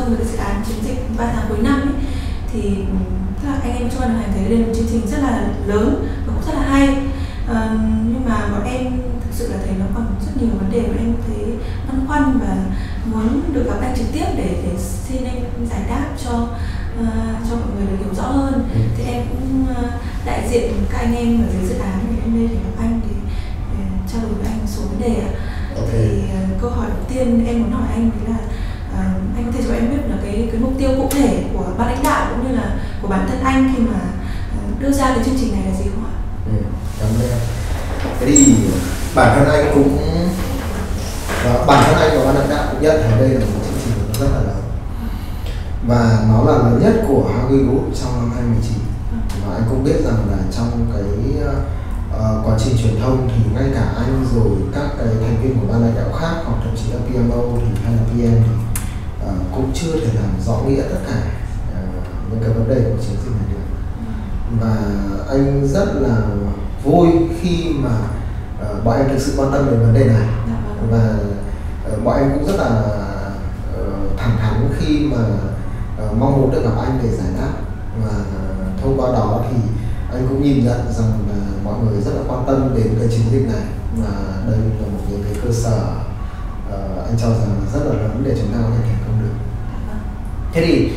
thông về cái dự án chiến dịch 3 tháng cuối năm ấy, thì tức là anh em trong ban điều hành thấy đây là một chương trình rất là lớn và cũng rất là hay. Nhưng mà bọn em thực sự là thấy nó còn rất nhiều vấn đề mà em thấy băn khoăn và muốn được gặp anh trực tiếp để xin anh giải đáp cho mọi người được hiểu rõ hơn. Thì em cũng đại diện các anh em ở dưới dự án để em đây để gặp anh để trao đổi với anh một số vấn đề ạ. Thì câu hỏi đầu tiên em muốn hỏi anh đấy là anh có thể cho em biết là cái mục tiêu cụ thể của ban lãnh đạo cũng như là của bản thân anh khi mà đưa ra cái chương trình này là gì không ạ? Cảm ơn em. Thế thì bản thân anh và ban lãnh đạo cũng nhận thấy đây là một chương trình rất là lớn và nó là lớn nhất của Hawi Group trong năm 2019. Và anh cũng biết rằng là trong cái quá trình truyền thông thì ngay cả anh rồi các cái thành viên của ban lãnh đạo khác hoặc thậm chí là PMO hay là PM thì cũng chưa thể làm rõ nghĩa tất cả những cái vấn đề của chiến dịch này được. Và anh rất là vui khi mà bọn em thực sự quan tâm đến vấn đề này và bọn em cũng rất là thẳng thắn khi mà mong muốn được gặp anh để giải đáp, và thông qua đó thì anh cũng nhìn nhận rằng là mọi người rất là quan tâm đến cái chiến dịch này và đây là một cái cơ sở anh cho rằng là rất là lớn để chúng ta có thể thành công được. Thế thì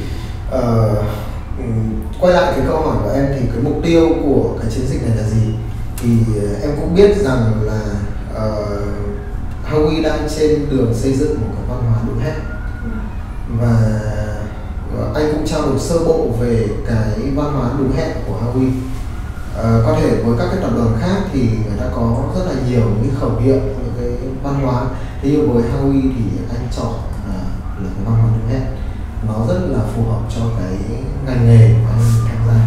quay lại cái câu hỏi của em thì cái mục tiêu của cái chiến dịch này là gì? Thì em cũng biết rằng là Hawi đang trên đường xây dựng một cái văn hóa đúng hết, và anh cũng trao đổi sơ bộ về cái văn hóa đúng hẹn của Hawi. Có thể với các cái tập đoàn khác thì người ta có rất là nhiều những khẩu hiệu, những cái văn hóa. Thế nhưng với Hawi thì anh chọn là cái văn hóa đúng hẹn. Nó rất là phù hợp cho cái ngành nghề của anh tham gia.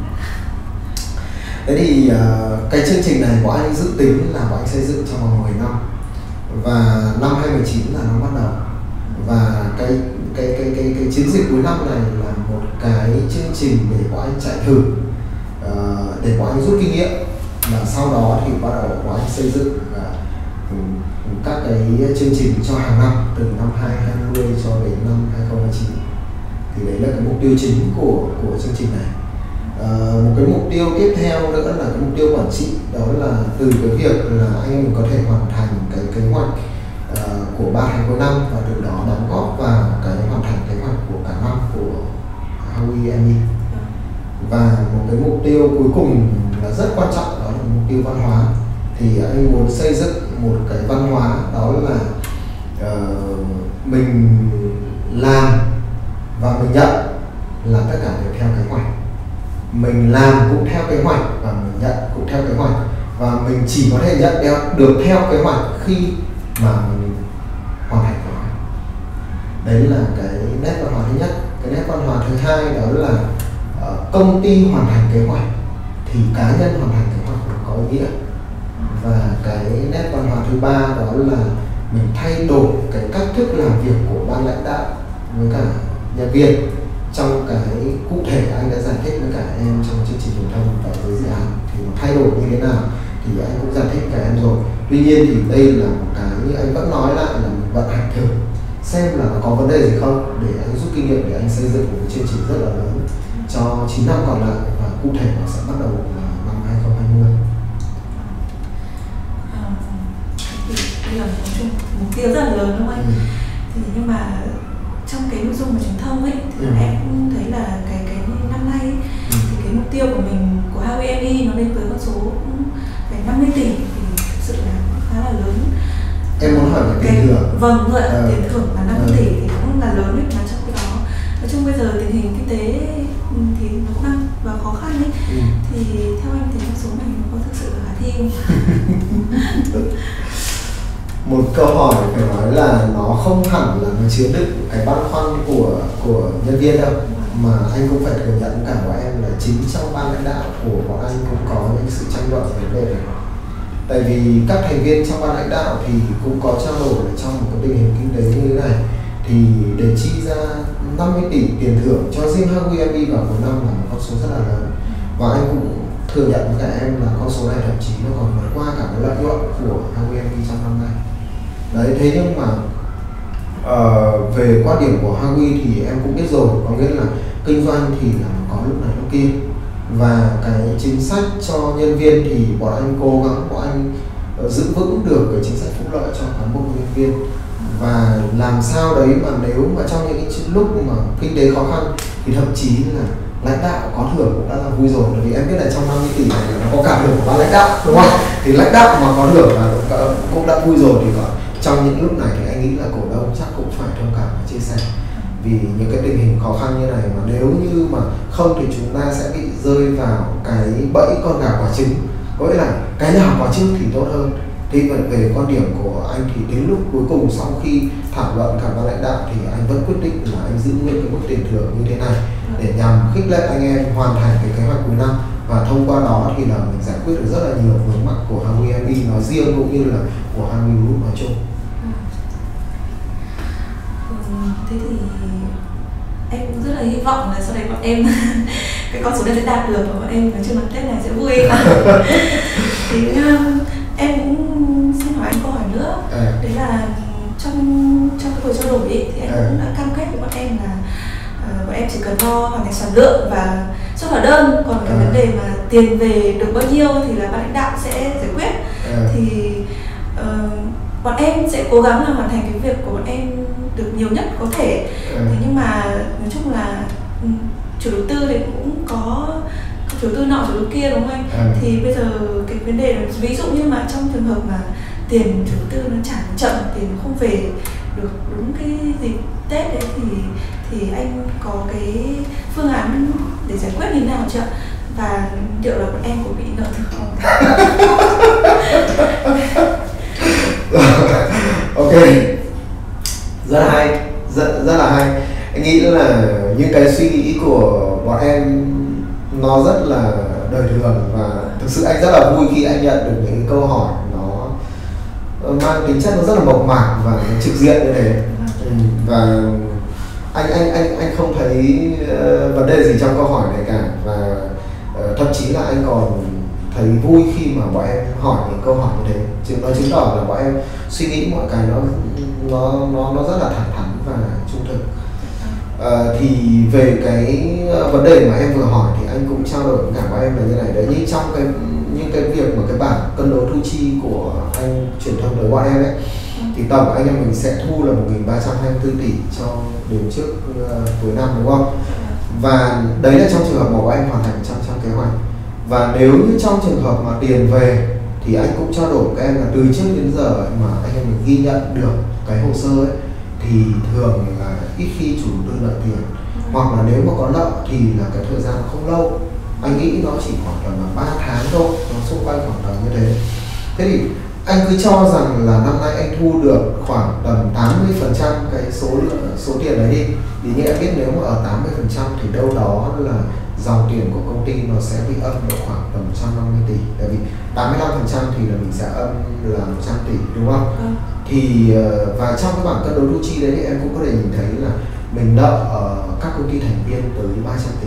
Thế thì cái chương trình này của anh dự tính là của anh xây dựng trong vòng 10 năm, và năm 2019 là nó bắt đầu. Và cái chiến dịch cuối năm này là một cái chương trình để bọn anh chạy thử, để bọn anh rút kinh nghiệm, và sau đó thì bắt đầu bọn anh xây dựng các cái chương trình cho hàng năm từ năm 2020 cho đến năm 2029. Thì đấy là cái mục tiêu chính của chương trình này. Một cái mục tiêu tiếp theo nữa là cái mục tiêu quản trị, đó là từ cái việc là anh em mình có thể hoàn thành cái kế hoạch của 3 tháng cuối năm và từ đó đóng góp vào cái hoàn thành kế hoạch của cả năm của Hawi ME. Và một cái mục tiêu cuối cùng là rất quan trọng, đó là mục tiêu văn hóa. Thì anh muốn xây dựng một cái văn hóa, đó là mình làm và mình nhận là tất cả đều theo kế hoạch. Mình làm cũng theo kế hoạch và mình nhận cũng theo kế hoạch, và mình chỉ có thể nhận được theo kế hoạch khi mà mình hoàn thành kế hoạch. Đấy là cái nét văn hóa thứ nhất. Cái nét văn hóa thứ hai đó là công ty hoàn thành kế hoạch thì cá nhân hoàn thành kế hoạch cũng có ý nghĩa. Và cái nét văn hóa thứ ba đó là mình thay đổi cái cách thức làm việc của ban lãnh đạo với cả nhân viên. Trong cái cụ thể anh đã giải thích với cả em trong chương trình truyền thông và với dự án thì nó thay đổi như thế nào thì anh cũng giải thích cả em rồi. Tuy nhiên thì đây là một cái như anh vẫn nói lại là mình vận hành thử xem là nó có vấn đề gì không, để anh rút kinh nghiệm để anh xây dựng một cái chương trình rất là lớn cho 9 năm còn lại, và cụ thể nó sẽ bắt đầu năm 2020. Đây là một mục tiêu rất là lớn đúng không anh? Thì nhưng mà trong cái nội dung mà truyền thông ấy thì em cũng thấy là cái năm nay ấy, thì cái mục tiêu của mình của Hawi ME nó lên tới con số phải 50 tỷ, thì thực sự là khá là lớn. Em muốn hỏi về tiền thưởng. Vâng, vậy tiền thưởng là 50 tỷ thì cũng là lớn đấy, mà trong cái đó nói chung bây giờ tình hình kinh tế thì nó cũng đang vào khó khăn ấy. Thì theo anh thì con số này nó có thực sự là khả thi không? Một câu hỏi phải nói là nó không hẳn là nó chứa đựng cái băn khoăn của nhân viên đâu, mà anh cũng phải thừa nhận cả của em là chính trong ban lãnh đạo của bọn anh cũng có những sự tranh luận về vấn đề này. Tại vì các thành viên trong ban lãnh đạo thì cũng có trao đổi trong một cái tình hình kinh tế như thế này, thì để chi ra 50 tỷ tiền thưởng cho riêng Hawi ME vào cuối năm là một con số rất là lớn. Và anh cũng thừa nhận với cả em là con số này thậm chí nó còn vượt qua cả cái lợi nhuận của Hawi ME trong năm nay. Đấy, thế nhưng mà Về quan điểm của Hawi thì em cũng biết rồi, có nghĩa là kinh doanh thì là có lúc này lúc kia, và cái chính sách cho nhân viên thì bọn anh cố gắng bọn anh giữ vững được cái chính sách phúc lợi cho cán bộ nhân viên, và làm sao đấy mà nếu mà trong những cái lúc mà kinh tế khó khăn thì thậm chí là lãnh đạo có thưởng cũng đã là vui rồi, bởi vì em biết là trong 50 tỷ này nó có cả thưởng của ban lãnh đạo, đúng không? Thì lãnh đạo mà có thưởng là cũng đã vui rồi, thì còn trong những lúc này thì anh nghĩ là cổ đông chắc cũng phải thông cảm và chia sẻ, vì những cái tình hình khó khăn như này mà nếu như mà không thì chúng ta sẽ bị rơi vào cái bẫy con gà quả trứng, có nghĩa là cái nào quả trước thì tốt hơn. Thì về quan điểm của anh thì đến lúc cuối cùng sau khi thảo luận cả ban lãnh đạo thì anh vẫn quyết định là anh giữ nguyên cái mức tiền thưởng như thế này để nhằm khích lệ anh em hoàn thành cái kế hoạch cuối năm, và thông qua đó thì là mình giải quyết được rất là nhiều vướng mắc của Hawi MB nói riêng cũng như là của Hawi Group nói chung. Thế thì em cũng rất là hy vọng là sau này bọn em cái con số này sẽ đạt được và bọn em nói chung là Tết này sẽ vui. Thì em cũng xin hỏi anh câu hỏi nữa, đấy là trong cái buổi trao đổi ấy, thì anh cũng đã cam kết với bọn em là bọn em chỉ cần lo hoàn thành sản lượng và xuất hóa đơn, còn cái vấn đề mà tiền về được bao nhiêu thì là ban lãnh đạo sẽ giải quyết. Thì bọn em sẽ cố gắng là hoàn thành cái việc của bọn em được nhiều nhất có thể. Thế nhưng mà nói chung là chủ đầu tư thì cũng có chủ đầu tư nọ chủ đầu kia, đúng không anh? Thì bây giờ cái vấn đề là ví dụ như mà trong trường hợp mà tiền chủ đầu tư nó trả chậm, tiền nó không về được đúng cái dịp Tết đấy, thì anh có cái phương án để giải quyết như thế nào chưa ạ? Và liệu là bọn em có bị nợ thực không? Ok, rất là hay, rất là hay. Anh nghĩ là những cái suy nghĩ của bọn em nó rất là đời thường, và thực sự anh rất là vui khi anh nhận được những câu hỏi nó mang tính chất nó rất là mộc mạc và trực diện như thế. Và anh không thấy vấn đề gì trong câu hỏi này cả, và thậm chí là anh còn thấy vui khi mà bọn em hỏi những câu hỏi như thế, nó chứng tỏ là bọn em suy nghĩ mọi cái nó rất là thẳng thắn và trung thực. Thì về cái vấn đề mà em vừa hỏi thì anh cũng trao đổi với cả bọn em là như này đấy, như trong những cái việc mà cái bảng cân đối thu chi của anh truyền thông tới bọn em ấy, thì tổng anh em mình sẽ thu là 1.324 tỷ cho đến trước cuối năm, đúng không? Và đấy là trong trường hợp mà bọn em hoàn thành trong kế hoạch. Và nếu như trong trường hợp mà tiền về thì anh cũng trao đổi với các em là từ trước đến giờ mà anh em mình ghi nhận được cái hồ sơ ấy, thì thường là ít khi chủ đầu tư nợ tiền, hoặc là nếu mà có nợ thì là cái thời gian không lâu, anh nghĩ nó chỉ khoảng tầm là 3 tháng thôi, nó xung quanh khoảng tầm như thế. Thế thì anh cứ cho rằng là năm nay anh thu được khoảng tầm 80% cái số tiền đấy đi, thì như em biết nếu mà ở 80% thì đâu đó là dòng tiền của công ty nó sẽ bị âm được khoảng tầm 150 tỷ, tại vì 85% thì là mình sẽ âm là 100 tỷ, đúng không? Thì và trong cái bảng cân đối thu chi đấy thì em cũng có thể nhìn thấy là mình nợ các công ty thành viên tới 300 tỷ,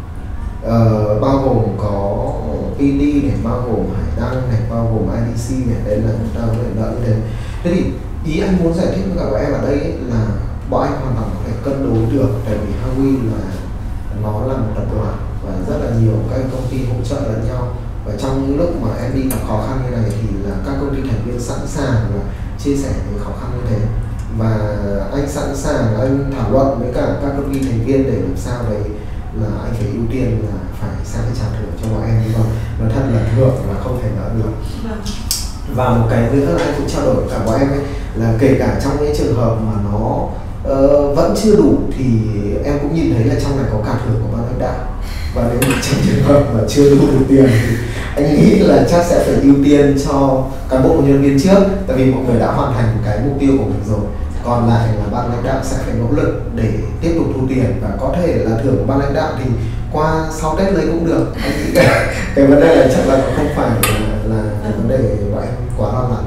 bao gồm có PD này, bao gồm Hải Đăng này, bao gồm IDC này, đấy là chúng ta có thể nợ như thế. Thế thì ý anh muốn giải thích với cả bọn em ở đây ấy, là bọn anh hoàn toàn có thể cân đối được, tại vì Hawi là nó là một tập đoàn và rất là nhiều các công ty hỗ trợ lẫn nhau, và trong những lúc mà em đi gặp khó khăn như này thì là các công ty thành viên sẵn sàng là chia sẻ những khó khăn như thế, và anh sẵn sàng anh thảo luận với cả các công ty thành viên để làm sao đấy là anh phải ưu tiên là phải sang cái trả thưởng cho bọn em, nhưng mà nói thật là thưởng là không thể nợ được. Và một cái nữa anh cũng trao đổi với cả bọn em ấy, là kể cả trong những trường hợp mà nó vẫn chưa đủ thì em cũng nhìn thấy là trong này có cả thưởng của ban lãnh đạo, và nếu trong trường hợp mà chưa đủ tiền thì anh nghĩ là chắc sẽ phải ưu tiên cho cán bộ nhân viên trước, tại vì mọi người đã hoàn thành cái mục tiêu của mình rồi, còn lại là ban lãnh đạo sẽ phải nỗ lực để tiếp tục thu tiền, và có thể là thưởng của ban lãnh đạo thì qua sau Tết lấy cũng được. Anh nghĩ cái vấn đề này chắc là không phải là cái vấn đề bọn em quá lo lắng.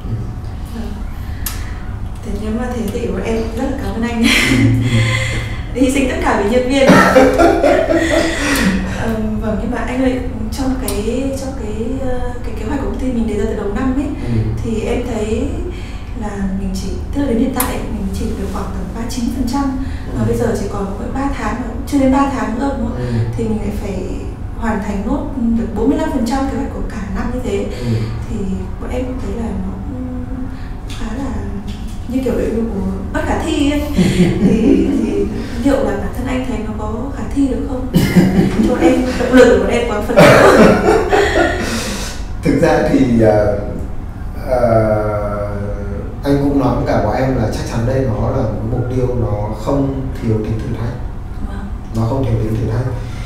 Thế nếu mà thế thì bọn em rất là cảm ơn anh hy sinh tất cả vì nhân viên. Vâng, nhưng mà anh ơi, trong cái kế hoạch của công ty mình đề ra từ đầu năm ấy, thì em thấy là mình chỉ, tức là đến hiện tại mình chỉ được khoảng tầm 39%, và bây giờ chỉ còn mỗi 3 tháng, chưa đến 3 tháng nữa đúng không? Thì mình lại phải hoàn thành nốt được 45% kế hoạch của cả năm như thế. Thì bọn em thấy là nó khá là như kiểu bất khả thi ấy. thì liệu là bản thân anh thấy nó có khả thi được không? Cho bọn em động lực của bọn em có phần đấu. Thực ra thì anh cũng nói với cả bọn em là chắc chắn đây nó là một mục tiêu nó không thiếu tính thử thách. Nó không thiếu tính thử thách.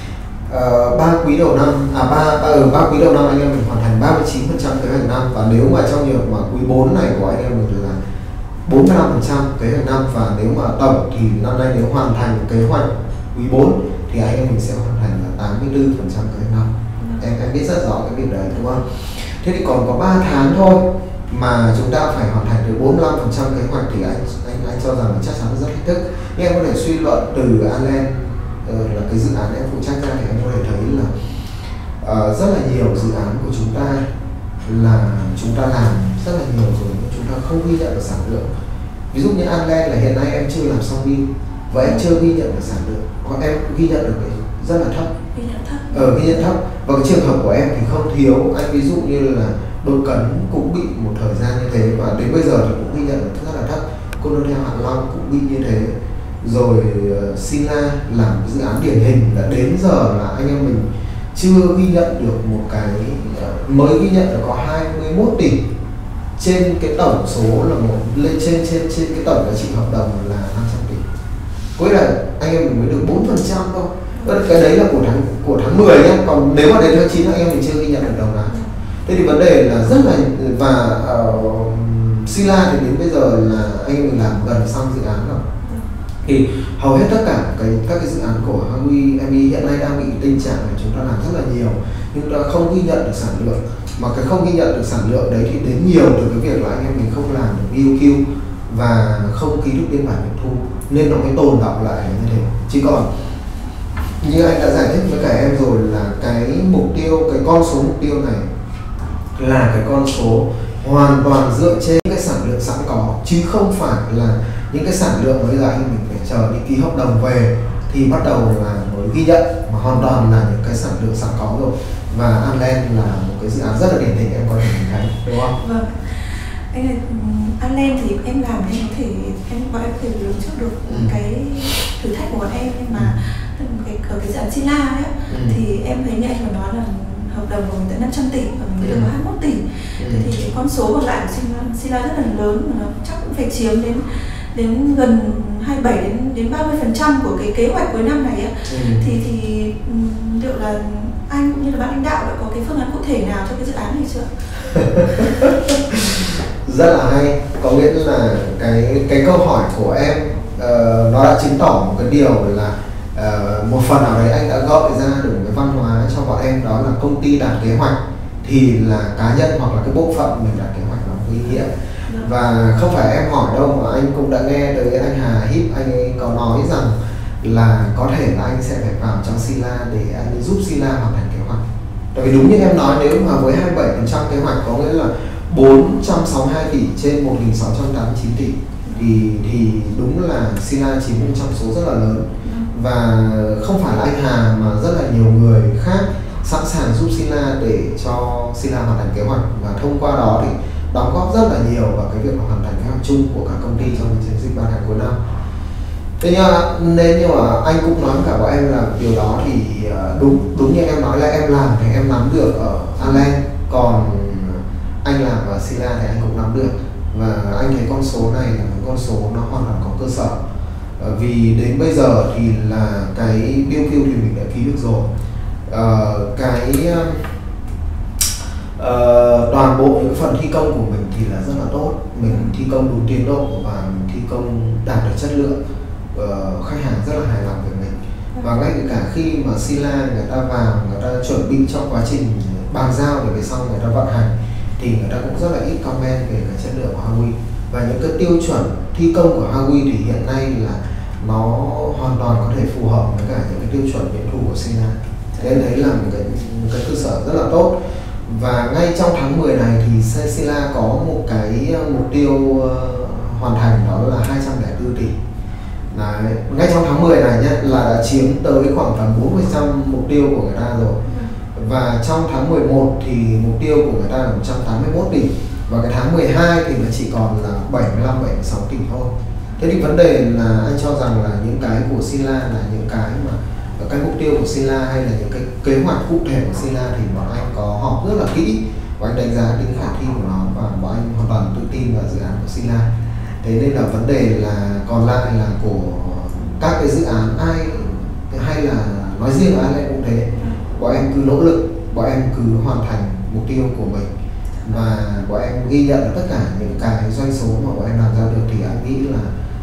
3 quý đầu năm, 3 quý đầu năm anh em mình hoàn thành 39% kế hoạch năm, và nếu mà trong trường mà quý 4 này của anh em mình là 45% kế hoạch năm, và nếu mà tổng thì năm nay nếu hoàn thành kế hoạch quý 4 thì anh em mình sẽ hoàn thành là 84% kế hoạch năm. Em biết rất rõ cái việc đấy đúng không? Thế thì còn có 3 tháng thôi mà chúng ta phải hoàn thành được 45% kế hoạch thì anh cho rằng là chắc chắn rất thách thức. Nhưng em có thể suy luận từ Allen là cái dự án em phụ trách ra thì em có thể thấy là rất là nhiều dự án của chúng ta là chúng ta làm rất là nhiều rồi nhưng chúng ta không ghi nhận được sản lượng. Ví dụ như Allen là hiện nay em chưa làm xong deal và em chưa ghi nhận được sản lượng, còn em ghi nhận được rất là thấp. Ghi nhận thấp. Và cái trường hợp của em thì không thiếu. Anh ví dụ như là Đôi Cấn cũng bị một thời gian như thế và đến bây giờ thì cũng ghi nhận được rất là thấp. Condotel Hạ Long cũng bị như thế. Rồi Sila làm cái dự án điển hình là đến giờ là anh em mình chưa ghi nhận được một cái, mới ghi nhận được có 21 tỷ trên cái tổng số là lên trên cái tổng giá trị hợp đồng là 500 tỷ. Có nghĩa là anh em mình mới được 4% thôi. Cái đấy là của tháng 10 nhé, còn nếu mà đến tháng 9 anh em mình chưa ghi nhận được đồng nào. Thế thì vấn đề là rất là, và Sila thì đến bây giờ là anh em mình làm gần xong dự án rồi. Thì hầu hết tất cả các cái dự án của Hawi ME hiện nay đang bị tình trạng là chúng ta làm rất là nhiều nhưng ta không ghi nhận được sản lượng, mà cái không ghi nhận được sản lượng đấy thì đến nhiều từ cái việc là anh em mình không làm được BOQ và không ký được biên bản nghiệm thu nên nó mới tồn đọng lại như thế. Chứ còn như anh đã giải thích với cả em rồi là cái mục tiêu, cái con số mục tiêu này là cái con số hoàn toàn dựa trên cái sản lượng sẵn có, chứ không phải là những cái sản lượng bây giờ anh mình phải chờ đi ký hợp đồng về thì bắt đầu là mới ghi nhận, mà hoàn toàn là những cái sản lượng sẵn có rồi. Và Anlen là một cái dự án rất là điển hình, em có thể nhìn thấy đúng không? Vâng. Anh ơi, Anlen thì em làm em có thể bọn em có thể lường trước được cái thử thách của bọn em, nhưng mà ở cái dự án Sila ấy thì em thấy như anh vừa nói là hợp đồng của mình tới 500 tỷ và mình mới được 21 tỷ. Thế thì cái con số còn lại của Sila rất là lớn, mà nó chắc cũng phải chiếm đến gần 27 đến 30% của cái kế hoạch cuối năm này ấy. Thì liệu là anh cũng như là ban lãnh đạo đã có cái phương án cụ thể nào cho cái dự án này chưa? Rất là hay, có nghĩa là cái câu hỏi của em nó đã chứng tỏ một cái điều là một phần nào đấy anh đã gọi ra được một cái văn hóa cho bọn em, đó là công ty đạt kế hoạch thì là cá nhân hoặc là cái bộ phận mình đạt kế hoạch nó có ý nghĩa. Và không phải em hỏi đâu mà anh cũng đã nghe tới anh Hà Hip, anh ấy có nói rằng là có thể là anh sẽ phải vào trong Sila để anh ấy giúp Sila hoàn thành kế hoạch. Tại vì đúng như em nói, nếu mà với 27% kế hoạch có nghĩa là 462 tỷ trên 1.689 tỷ thì đúng là Sila chiếm một trong số rất là lớn. Và không phải là anh Hà mà rất là nhiều người khác sẵn sàng giúp Sila để cho Sila hoàn thành kế hoạch, và thông qua đó thì đóng góp rất là nhiều vào cái việc hoàn thành kế hoạch chung của cả công ty trong chiến dịch 3 tháng cuối năm. Thế nhưng mà anh cũng nói với cả bọn em là điều đó thì đúng như em nói là em làm thì em nắm được ở Allen, còn anh làm ở Sila thì anh cũng nắm được, và anh thấy con số này là một con số nó hoàn toàn có cơ sở. Vì đến bây giờ thì là cái BOQ thì mình đã ký được rồi, toàn bộ những phần thi công của mình thì là rất là tốt, mình thi công đúng tiến độ và mình thi công đạt được chất lượng, khách hàng rất là hài lòng về mình. Và ngay cả khi mà Sila người ta vào, người ta chuẩn bị cho quá trình bàn giao để về sau người ta vận hành thì người ta cũng rất là ít comment về cái chất lượng của Hawi. Và những cái tiêu chuẩn thi công của Hawi thì hiện nay là nó hoàn toàn có thể phù hợp với cả những cái tiêu chuẩn nghiệm thu của Sila. Nên đấy là một cái cơ sở rất là tốt. Và ngay trong tháng 10 này thì Sila có một cái mục tiêu hoàn thành, đó là 204 1,4 tỷ. Đấy, ngay trong tháng 10 này nhé là đã chiếm tới khoảng tầm 40% mục tiêu của người ta rồi. Và trong tháng 11 thì mục tiêu của người ta là 181 tỷ. Và cái tháng 12 thì nó chỉ còn là 75-76 tỷ thôi. Thế thì vấn đề là anh cho rằng là những cái của Sila là những cái mà cái mục tiêu của Sila hay là những cái kế hoạch cụ thể của Sila thì bọn anh có họp rất là kỹ và anh đánh giá tính khả thi của nó và bọn anh hoàn toàn tự tin vào dự án của Sila. Thế nên là vấn đề là còn lại là của các cái dự án ai hay là nói riêng ai lại cũng thế, bọn em cứ nỗ lực, bọn em cứ hoàn thành mục tiêu của mình và bọn em ghi nhận tất cả những cái doanh số mà bọn em làm ra được thì anh nghĩ là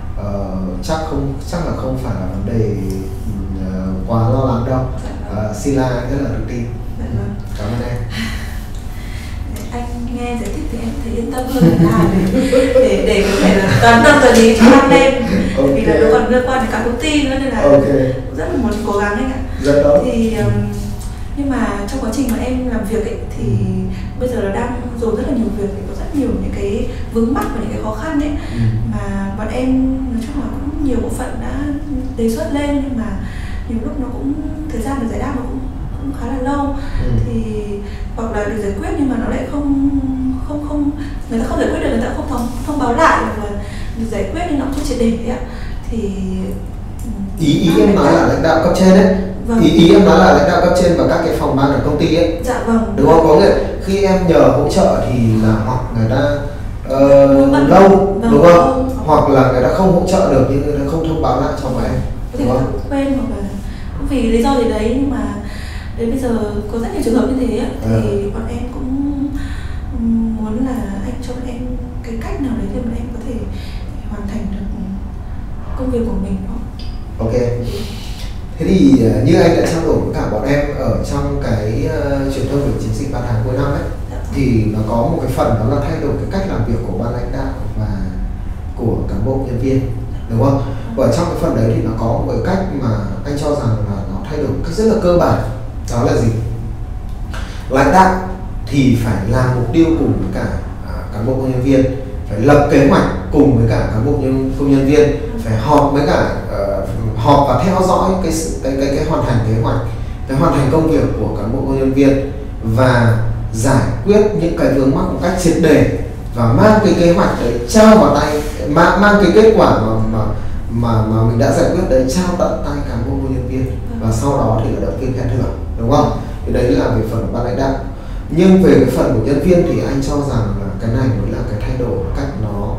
chắc là không phải là vấn đề quá lo lắng đâu. Sila rất là tự tin. Cảm ơn em. Anh nghe giải thích thì em thấy yên tâm hơn để có thể là toàn tâm toàn ý cho năm em. Vì là nó còn liên quan đến cả công ty nữa nên là rất là muốn cố gắng anh ạ. Rất tốt. Thì nhưng mà trong quá trình mà em làm việc ấy thì bây giờ là đang dồn rất là nhiều việc thì có rất nhiều những cái vướng mắc và những cái khó khăn ấy mà bọn em nói chung là cũng nhiều bộ phận đã đề xuất lên nhưng mà nhiều lúc nó cũng thời gian để giải đáp nó cũng khá là lâu thì hoặc là được giải quyết nhưng mà nó lại không người ta không giải quyết được, người ta không thông báo lại hoặc là được giải quyết nhưng nó không triệt để đấy ạ. Thì ý em nói là lãnh đạo cấp trên đấy. Vâng. Ý em nói là lãnh đạo cấp trên và các cái phòng ban ở công ty ấy. Dạ vâng. Đúng không? Có nghĩa khi em nhờ hỗ trợ thì là hoặc người ta lâu vâng, đúng không? Hoặc là người ta không hỗ trợ được nhưng người ta không thông báo lại cho bọn em. Đúng không? Quên hoặc là cũng vì lý do gì đấy nhưng mà đến bây giờ có rất nhiều trường hợp như thế ấy, thì bọn em cũng muốn là anh cho bọn em cái cách nào đấy để bọn em có thể hoàn thành được công việc của mình không? Ok. Thế thì như anh đã trao đổi với cả bọn em ở trong cái truyền thông về chiến dịch 3 tháng cuối năm ấy, thì nó có một cái phần đó là thay đổi cái cách làm việc của ban lãnh đạo và của cán bộ nhân viên, đúng không? Và trong cái phần đấy thì nó có một cái cách mà anh cho rằng là nó thay đổi cách rất là cơ bản. Đó là gì? Lãnh đạo thì phải làm mục tiêu cùng với cả cán bộ công nhân viên, phải lập kế hoạch cùng với cả cán bộ công nhân viên, phải họp với cả họp và theo dõi cái hoàn thành kế hoạch, cái hoàn thành công việc của cán bộ công nhân viên và giải quyết những cái vướng mắc một cách triệt để và mang cái kế hoạch đấy trao vào tay, mang cái kết quả mà mình đã giải quyết đấy trao tận tay cán bộ công nhân viên và sau đó thì là động viên khen thưởng, đúng không? Thì đấy là về phần ban lãnh đạo. Nhưng về cái phần của nhân viên thì anh cho rằng là cái này mới là cái thay đổi cách nó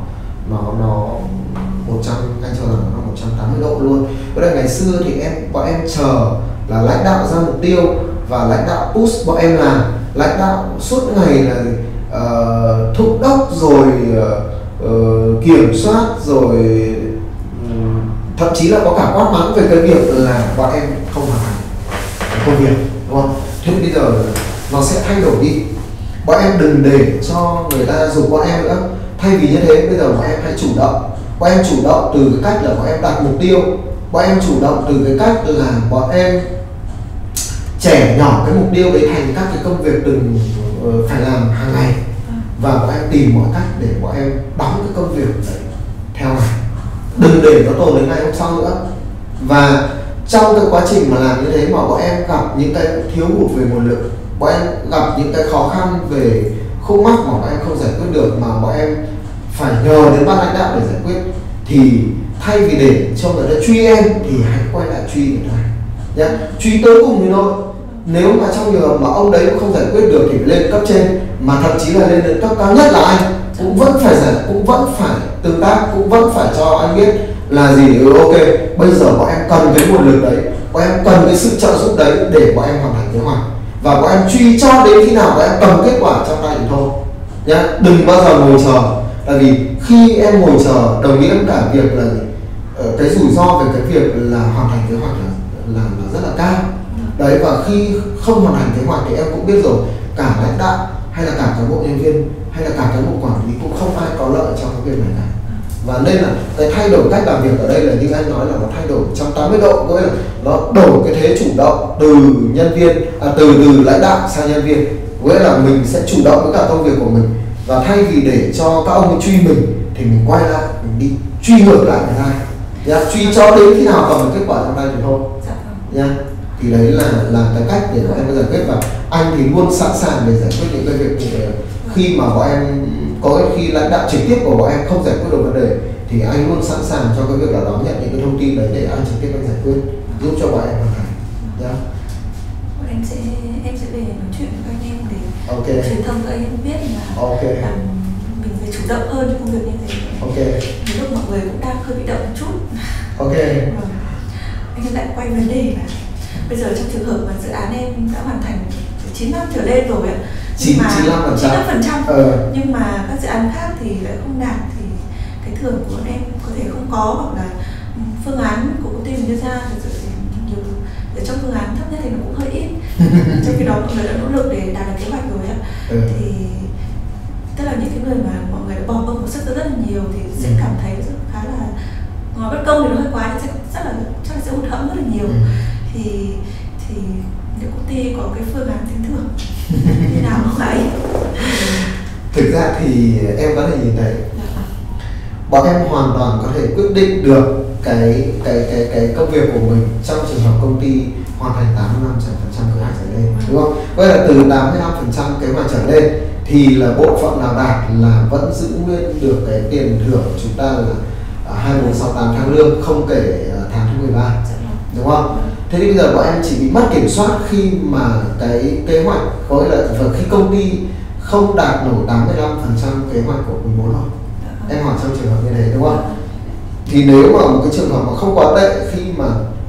100, anh cho rằng nó 180 độ luôn. Bởi vì ngày xưa thì bọn em chờ là lãnh đạo ra mục tiêu và lãnh đạo push bọn em làm, lãnh đạo suốt ngày là thúc đốc rồi kiểm soát rồi thậm chí là có cả quát mắng về cái việc là bọn em không hoàn thành công việc, đúng không? Thế bây giờ nó sẽ thay đổi đi. Bọn em đừng để cho người ta giục bọn em nữa. Thay vì như thế, bây giờ bọn em hãy chủ động. Bọn em chủ động từ cái cách là bọn em đặt mục tiêu. Bọn em chủ động từ cái cách là bọn em trẻ nhỏ cái mục tiêu đấy thành các cái công việc từng phải làm hàng ngày. Và bọn em tìm mọi cách để bọn em đóng cái công việc đấy theo ngày. Đừng để nó tồn đến ngày hôm sau nữa. Và trong cái quá trình mà làm như thế mà bọn em gặp những cái thiếu hụt về nguồn lực, bọn em gặp những cái khó khăn về khúc mắc mà bọn em không giải quyết được mà bọn em phải nhờ đến ban lãnh đạo để giải quyết, thì thay vì để cho người ta truy em thì hãy quay lại truy người ta nhé, truy tới cùng với thôi. Nếu mà trong trường hợp mà ông đấy cũng không giải quyết được thì phải lên cấp trên, mà thậm chí là lên đến cấp cao nhất là anh cũng vẫn phải tương tác, cũng vẫn phải cho anh biết là gì. Ok, bây giờ bọn em cần cái nguồn lực đấy, bọn em cần cái sự trợ giúp đấy để bọn em hoàn thành kế hoạch, và bọn em truy cho đến khi nào bọn em cầm kết quả trong tay thì thôi nhá. Đừng bao giờ ngồi chờ, tại vì khi em ngồi chờ đồng nghĩa với cả việc là cái rủi ro về cái việc là hoàn thành kế hoạch là rất là cao đấy. Và khi không hoàn thành kế hoạch thì em cũng biết rồi, cả lãnh đạo hay là cả cán bộ nhân viên hay là cả cán bộ quản lý cũng không ai có lợi trong cái việc này cả. Và nên là cái thay đổi cách làm việc ở đây là như anh nói là nó thay đổi 180 độ, có nghĩa là nó đổi cái thế chủ động từ nhân viên, từ lãnh đạo sang nhân viên, có nghĩa là mình sẽ chủ động với cả công việc của mình, và thay vì để cho các ông truy mình thì mình quay lại, mình đi truy ngược lại người ta Truy cho đến khi nào cầm được kết quả trong tay thì thôi. Dạ vâng. Thì đấy là cái cách để bọn em giải quyết, và anh thì luôn sẵn sàng để giải quyết những cái việc như thế. Khi mà bọn em khi lãnh đạo trực tiếp của bọn em không giải quyết được vấn đề thì anh luôn sẵn sàng cho cái việc là đón nhận những cái thông tin đấy để anh trực tiếp anh giải quyết, giúp cho bọn em hoàn thành. Em sẽ về nói chuyện với anh em để truyền thông cho anh em biết là mình phải chủ động hơn trong công việc như thế. Lúc mọi người cũng đang hơi bị động một chút. Anh lại quay vấn đề là bây giờ trong trường hợp mà dự án em đã hoàn thành 9 năm trở lên rồi ạ, 95%, nhưng mà các dự án khác thì lại không đạt, thì cái thưởng của em có thể không có, hoặc là phương án của công ty mình đưa ra thì nhiều, ở trong phương án thấp nhất thì nó cũng hơi ít. Trong khi đó mọi người đã nỗ lực để đạt được kế hoạch rồi ạ. Thì tức là những cái người mà mọi người đã bỏ công sức rất là nhiều thì sẽ cảm thấy khá là, nói bất công thì nó hơi quá, thì chắc là sẽ hụt hẫng rất là nhiều. Thì nếu công ty có cái phương án tính thưởng như nào không ấy? Thực ra thì em có thể nhìn thấy bọn em hoàn toàn có thể quyết định được cái công việc của mình trong trường hợp công ty hoàn thành 85% kế hoạch trở lên, đúng không? Vậy là từ 85% kế hoạch trở lên thì là bộ phận nào đạt là vẫn giữ nguyên được cái tiền thưởng của chúng ta là 2468 tháng lương, không kể tháng thứ 13, đúng không? Thế thì bây giờ bọn em chỉ bị mất kiểm soát khi mà cái kế hoạch, có nghĩa là khi công ty không đạt nổi 85% kế hoạch của quý 4 rồi. Em hỏi trong trường hợp như thế, đúng không? Thì nếu mà một cái trường hợp mà không quá tệ, khi mà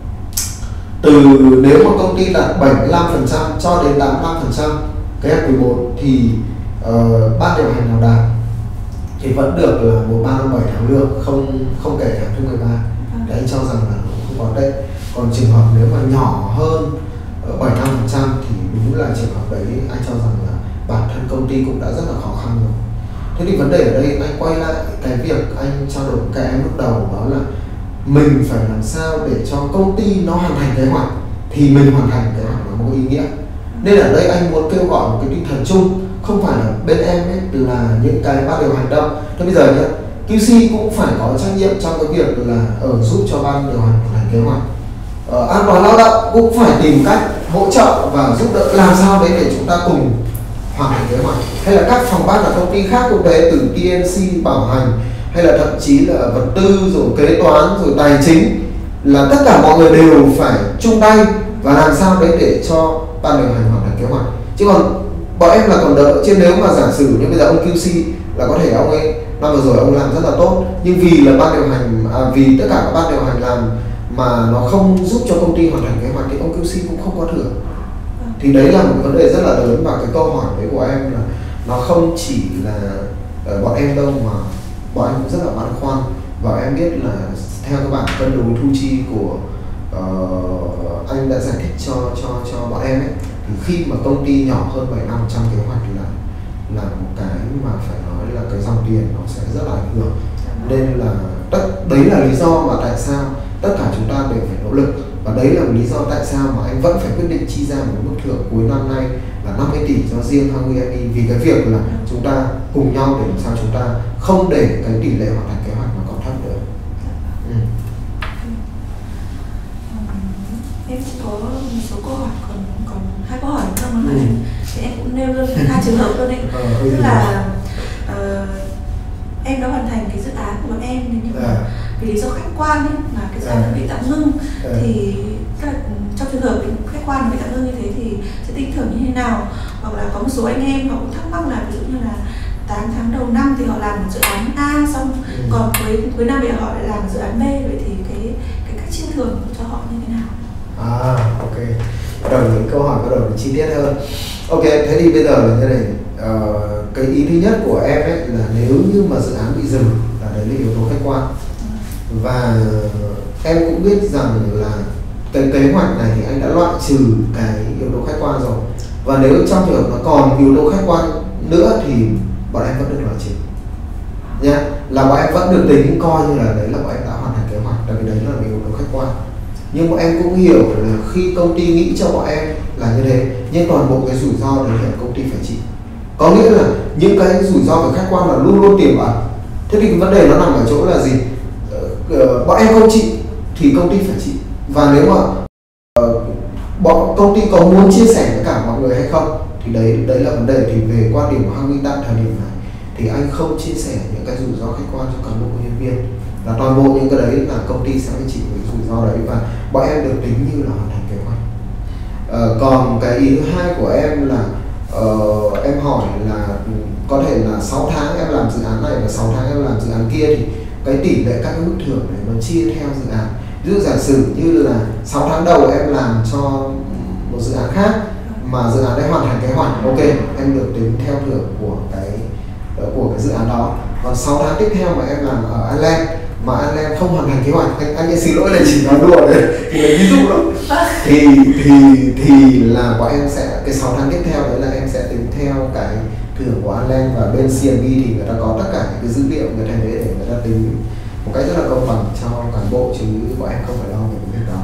nếu mà công ty đạt 75% cho đến 85% kế hoạch quý 4 thì ban điều hành nào đạt thì vẫn được là 1357 tháng lương, không kể tháng thứ 13. Đấy, anh cho rằng là không quá tệ. Còn trường hợp nếu mà nhỏ hơn 75% thì đúng là trường hợp đấy anh cho rằng là bản thân công ty cũng đã rất là khó khăn rồi. Thế thì vấn đề ở đây anh quay lại cái việc anh trao đổi với các em lúc đầu, đó là mình phải làm sao để cho công ty nó hoàn thành kế hoạch thì mình hoàn thành kế hoạch nó có ý nghĩa. Nên ở đây anh muốn kêu gọi một cái tinh thần chung, không phải là bên em ấy là những cái ban điều hành đâu. Thế bây giờ nhé, QC cũng phải có trách nhiệm trong cái việc là giúp cho ban điều hành hoàn thành kế hoạch. An toàn lao động cũng phải tìm cách hỗ trợ và giúp đỡ làm sao đấy để chúng ta cùng hoàn thành kế hoạch. Hay là các phòng ban ở công ty khác cũng thế, từ TNC, bảo hành hay là thậm chí là vật tư rồi kế toán rồi tài chính, là tất cả mọi người đều phải chung tay và làm sao đấy để cho ban điều hành hoàn thành kế hoạch. Chứ còn bọn em là còn đỡ, chứ nếu mà giả sử như bây giờ ông QC là có thể ông ấy năm vừa rồi ông làm rất là tốt, nhưng vì là ban điều hành vì tất cả các ban điều hành làm mà nó không giúp cho công ty hoàn thành kế hoạch thì ông QC cũng không có thưởng. Thì đấy là một vấn đề rất là lớn, và cái câu hỏi đấy của em là nó không chỉ là bọn em đâu, mà bọn em cũng rất là băn khoăn. Và em biết là theo các bạn cân đối thu chi của anh đã giải thích cho bọn em ấy, thì khi mà công ty nhỏ hơn 75% kế hoạch là một cái mà phải nói là cái dòng tiền nó sẽ rất là ảnh hưởng. Nên là đấy là lý do mà tại sao tất cả chúng ta đều phải nỗ lực, và đấy là lý do tại sao mà anh vẫn phải quyết định chi ra một mức thưởng cuối năm nay là 50 tỷ cho riêng Hungry, vì cái việc là chúng ta cùng nhau để làm sao chúng ta không để cái tỷ lệ hoàn thành kế hoạch nó còn thấp nữa. Em cũng có một số câu hỏi, còn 2 câu hỏi nữa mà thì em cũng nêu luôn 2 trường hợp luôn đấy. Tức là em đã hoàn thành cái dự án của bọn em, nhưng mà vì lý do khách quan ấy, mà cái dự án đã bị tạm ngưng, thì tức là trong trường hợp khách quan bị tạm ngưng như thế thì sẽ tính thưởng như thế nào? Hoặc là có một số anh em họ cũng thắc mắc là ví dụ như là 8 tháng đầu năm thì họ làm một dự án A, xong còn cuối năm thì họ lại làm dự án B, vậy thì cái cách chia thưởng cho họ như thế nào? Ok. Bắt đầu những câu hỏi bắt đầu chi tiết hơn. Ok, thế thì bây giờ là thế này, cái ý thứ nhất của em ấy là nếu như mà dự án bị dừng là đấy là yếu tố khách quan. Và em cũng biết rằng là cái kế hoạch này thì anh đã loại trừ cái yếu tố khách quan rồi. Và nếu trong trường hợp nó còn yếu tố khách quan nữa thì bọn em vẫn được loại trừ nhá, là bọn em vẫn được tính coi như là đấy là bọn em đã hoàn thành kế hoạch, tại vì đấy là yếu tố khách quan. Nhưng bọn em cũng hiểu là khi công ty nghĩ cho bọn em là như thế, nhưng toàn bộ cái rủi ro đấy là công ty phải chịu. Có nghĩa là những cái rủi ro về khách quan là luôn luôn tiềm ẩn. Thế thì vấn đề nó nằm ở chỗ là gì? bọn em không chịu thì công ty phải chịu. Và nếu mà bọn công ty có muốn chia sẻ với cả mọi người hay không thì đấy là vấn đề. Thì về quan điểm của Hang Minh tại thời điểm này thì anh không chia sẻ những cái rủi ro khách quan cho cán bộ nhân viên, là toàn bộ những cái đấy là công ty sẽ phải chịu cái rủi ro đấy, và bọn em được tính như là hoàn thành kế hoạch. Còn cái ý thứ hai của em là em hỏi là có thể là 6 tháng em làm dự án này và 6 tháng em làm dự án kia, thì cái tỷ lệ các cái mức thưởng này nó chia theo dự án. Ví dụ giả sử như là 6 tháng đầu em làm cho một dự án khác mà dự án đấy hoàn thành kế hoạch, ok, em được tính theo thưởng của cái dự án đó. Còn 6 tháng tiếp theo mà em làm ở Ireland mà Ireland không hoàn thành kế hoạch, anh xin lỗi là chỉ nói đùa đấy, thì lấy ví dụ đó, thì là bọn em sẽ cái 6 tháng tiếp theo đấy là em sẽ tính theo cái thưởng của Ireland, và bên CMB thì người ta có tất cả những cái dữ liệu người ta để người ta tính một cách rất là công bằng cho cán bộ, chứ bọn em không phải lo về cái việc đó.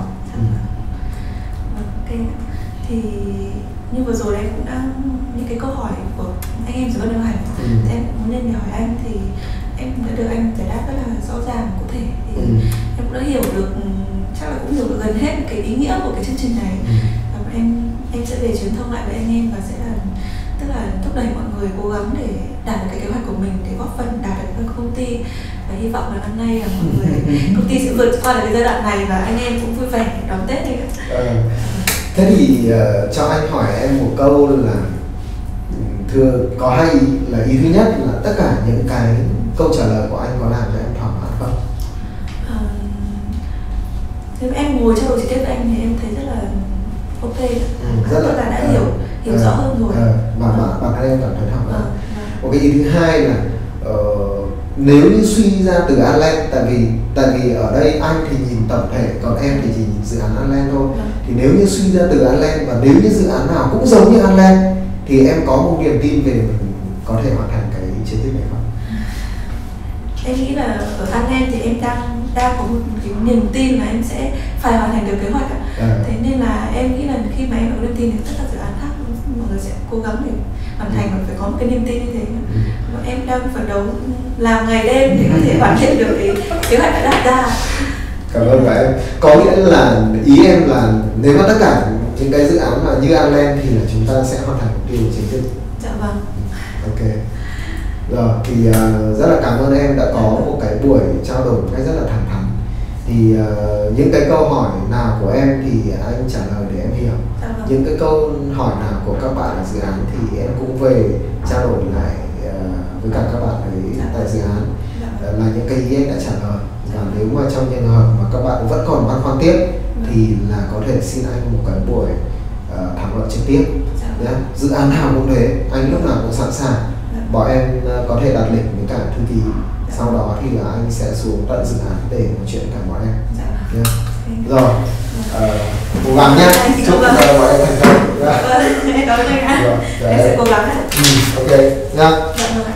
Ok, thì như vừa rồi em cũng đã những cái câu hỏi của anh em dưới ban điều hành, thì em cũng muốn nên hỏi anh, thì em đã được anh giải đáp rất là rõ ràng cụ thể, thì em cũng đã hiểu được, chắc là cũng hiểu được gần hết cái ý nghĩa của cái chương trình này. Và em sẽ về truyền thông lại với anh em và sẽ là tức là thúc đẩy mọi người cố gắng để đạt được cái kế hoạch của mình, để góp phần đạt được với công ty, và hy vọng là năm nay là mọi người công ty sẽ vượt qua được cái giai đoạn này và anh em cũng vui vẻ đón Tết đi. Thế thì cho anh hỏi em một câu là thưa, có hai ý, là ý thứ nhất là tất cả những cái câu trả lời của anh có làm cho em thỏa mãn không? Nếu em ngồi trao đổi trực tiếp với anh thì em thấy rất là ok, rất là đã hiểu rõ hơn rồi, và bản thân em cảm thấy thỏa mãn. Một cái ý thứ hai là nếu như suy ra từ Ireland, tại vì ở đây anh thì nhìn tổng thể, còn em thì chỉ nhìn dự án Ireland thôi. Thì nếu như suy ra từ Ireland, và nếu như dự án nào cũng giống như Ireland, thì em có một niềm tin về mình có thể hoàn thành cái chiến dịch này không? Em nghĩ là ở Ireland thì em đang có một cái niềm tin là em sẽ phải hoàn thành được kế hoạch ạ. Thế nên là em nghĩ là khi mà em có niềm tin thì tất cả dự án khác mọi người sẽ cố gắng để hoàn thành, và phải có một cái niềm tin như thế. Và em đang phấn đấu làm ngày đêm để có thể hoàn thiện được cái kế hoạch đã đặt ra. Cảm ơn em. Có nghĩa là ý em là nếu mà tất cả những cái dự án mà như Ireland thì là chúng ta sẽ hoàn thành mục tiêu của chiến dịch. Dạ vâng. Ok. Rồi thì rất là cảm ơn em đã có một cái buổi trao đổi một cách rất là thẳng thắn. Thì những cái câu hỏi nào của em thì anh trả lời để em hiểu. Những cái câu hỏi nào của các bạn ở dự án thì em cũng về trao đổi lại với cả các bạn tại dự án, là những cái ý em đã trả lời. Và nếu mà trong trường hợp mà các bạn vẫn còn băn khoăn tiếp thì là có thể xin anh một cái buổi thảo luận trực tiếp nhé. Dự án nào cũng thế, anh lúc nào cũng sẵn sàng. Bọn em có thể đặt lịch với cả thư ký, sau đó thì là anh sẽ xuống tận dự án để nói chuyện với cả bọn em nhé. Rồi, cố gắng nhé, chúc bọn em thành công. Em cảm ơn anh ạ. Em sẽ cố gắng. Ok nhá.